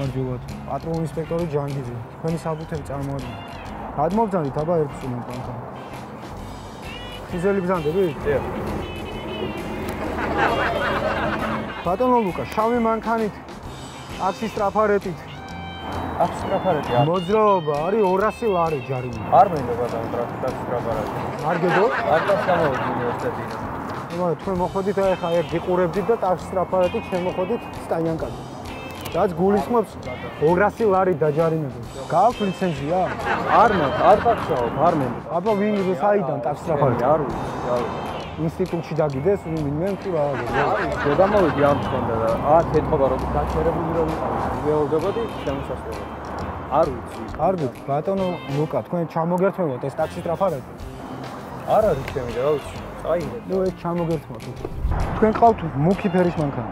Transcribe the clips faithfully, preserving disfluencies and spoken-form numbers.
გამარჯობათ. პატრულ ინსპექტორი ჯანგიძე. თქვენი საბუთები წარმოადგინეთ. გადმოვბრძანდით აბა ერთ სულენთან. ხიზელი ბრძანდები? დიახ. ბატონო ლუკა, შავი მანქანით, ტაქსის ტრაფარეტით. ტაქსის ტრაფარეტი არის. მოძრაობა არის ორასი ლარი ჯარიმა. არ მინდა ბატონო ტაქსის ტრაფარეტი. არ გედო? არ გამოვიდი უნივერსიტეტიდან. აბა თქვენ მოხდით ახლა ერთ გიყურებდით და ტაქსის ტრაფარეტით შემოხდით სტაიანკაზე. რაც გულისხმობს ორასი ლარი დაჯარიმება. გააქვთ ლიცენზია? არ მაქვს, არ ტაქსაობ, არ მინდა. აბა ვინ საიდან ტაქსის ტრაფარეტი? არ ვიცი, არ ვიცი. ინსტიტუტში დაგიდეს ვინმე თუ რა არის? გადამოვიდი ამ თქონდა და აქ ეთქობა რომ გაჩერებული რომ ვეორდებოდი შემოსასვლელად. არ ვიცი. კარგი, ბატონო ლუკა, თქვენ ჩამოგერთმევთ ეს ტაქსის ტრაფარეტი? არ არის ჩემი რა ვიცი. წაიღეთ. ნუ ეს ჩამოგერთმოთ. თქვენ ყავთ მუქი ფერის მანქანა.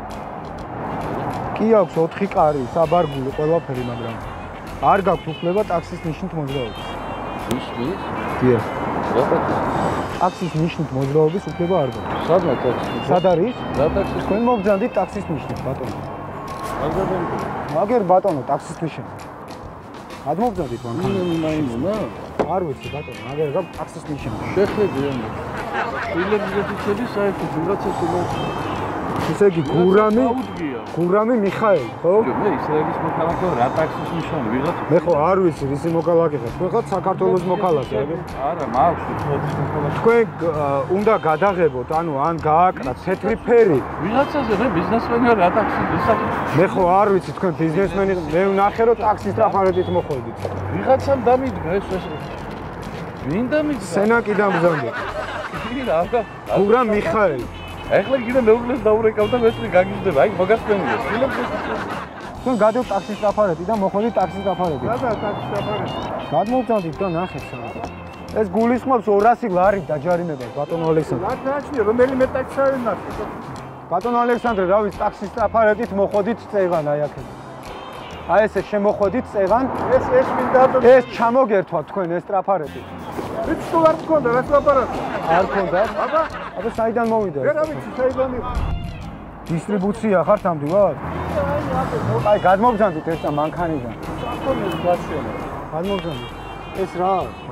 კი აქვს ოთხი კარი, საბარგული ყველაფერი, მაგრამ არ გაქვთ უფლება ტაქსის ნიშნით მოძრაობის. ნიშნის? დიახ. რა ტაქსის ნიშნით მოძრაობის უფლება არ გაქვთ. სადღაც ტაქსი? სად არის? რა ტაქსი? თქვენ მოგბრძანდით ტაქსის ნიშნით, ბატონო. აგებენდი. მაგერ ბატონო, ტაქსის ნიშნით. გადმოგბრძანდით მანქანა. მაინა? არ ვიცი ბატონო, მაგერ გაქვთ ტაქსის ნიშნით. შეხედე ამე. ვილებზეთი შედი საერთოდ ვიღაცას უნდა ესე იგი გურამი გურამი მიხაელი ხო? მე ისრაელის მოქალაქე რა ტაქსის ნიშანი ვიღაც მე ხო არ ვიცი ისი მოქალაქე ხარ თქვენ ხართ საქართველოს მოქალაქე არა მაქვს თოთის მოქალაქე თქვენ უნდა გადაღებოთ ანუ ან გააკრათ თეთრი ფერი ვიღაცაზე მე ბიზნესმენი ვარ რა ტაქსის ისაკი მე ხო არ ვიცი თქვენ ბიზნესმენი მე ვნახე რომ ტაქსის ტრაფარეტით მოხვედით ვიღაცამ დამიდგა ეს ეს ვინ დამიდგა სენაკიდან ბრძანდა კი რა გურამ მიხაელი ეხლა კიდე მეუღლეს დაურეკავ და მეც გაგიჟდება. აი, მოგასწრებია. თქვენ გადავ ტაქსის ტრაფარეტი და მოხვედით ტაქსის ტრაფარეტი. რა და ტაქსის ტრაფარეტი? გადმოვწანდით და ნახეთ სამ. ეს გულისხმობს ორასი ლარი დაჯარიმება ბატონო ალექსანდრე. რა დააჩნია, რომელი მე ტაქსი არ ნახე. ბატონო ალექსანდრე, რა ვიცი, ტაქსის ტრაფარეტით მოხვედით წეღან აი აქ. აი ესე შემოხვედით წეღან. ეს ეს მინდა ეს ჩამოგერთვა თქვენ ეს ტრაფარეტი. ვიცი თუ არ გქონდა რა ტრაფარეტი? არ გქონდა? აბა, აბა საიდან მოვიდა? ვერ ვიცი, საიდან იყო. დისტრიბუცია ხართ ამდივარ? აი, გადმოგბრძანდით ეს და მანქანიდან. საკონეს გაშენა. გადმოგბრძანდით. ეს რა?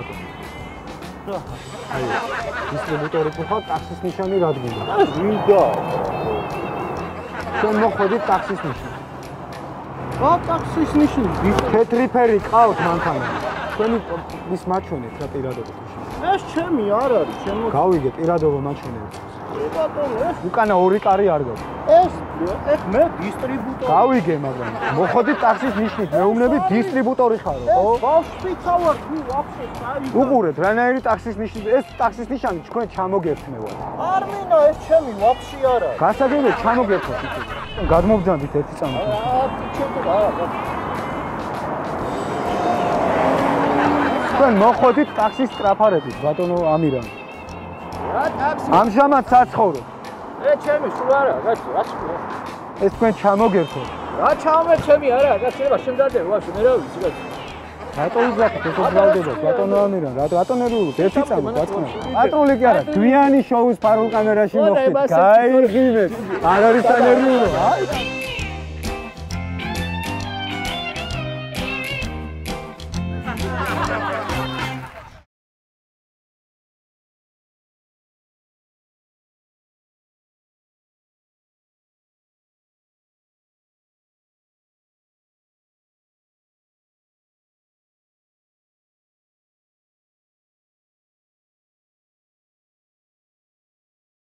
რა? აი, დისტრიბუტორი თუ ხარ, ტაქსის ნიშანი რადგინდა? ვინდა? თქვენ მოხვედით ტაქსის ნიშანი. რა ტაქსის ნიშანი? თეთრი ფერი ყავთ მანქანა. თქვენი ის მაჩვენეთ რა პირადობა. ეს ჩემი არ არის, ჩემო. გავიგე პირადობა მაჩვენეთ. ბატონო, ეს უკანა ორი კარი არ გაქვს. ეს ეს მე დისტრიბუტორი. გავიგე, მაგრამ მოხდით ტაქსის ნიშნით, მეუბნები დისტრიბუტორი ხარო, ხო? ბავშვიცა ვარ თუ ვაფშე საერთოდ. უყურეთ, რანაირი ტაქსის ნიშნით, ეს ტაქსის ნიშანი თქვენ ჩამოგერთმევათ. არ მინდა ეს ჩემი ვაფშე არ არის. გასაგებია ჩამოგერთოთ ისე. გადმოვბრძანდით ერთი წამი. აა, ჩეკო რა. თქვენ მოხდით ტაქსის ტრაფარეტით, ბატონო ამირან. რა ტაქსი? ამჟამად საცხოვრობ. ე ჩემი სულ არა, კაცო, რა თქვა? ეს თქვენ ჩამოგერთოთ. რა ჩამე ჩემი არა, კაცო, შემდადე, ვაშ, მე რა ვიცი, კაცო. რატო იზრახეთ ეს ბრალდება, ბატონო ამირან, რატო რატო ნერვიულობთ? ერთი წამი, ბატონო. პატრული კი არა, გვიანი შოუს ფარულ კამერაში მოხდით. გაიგივეთ. არ არის სანერვიულო.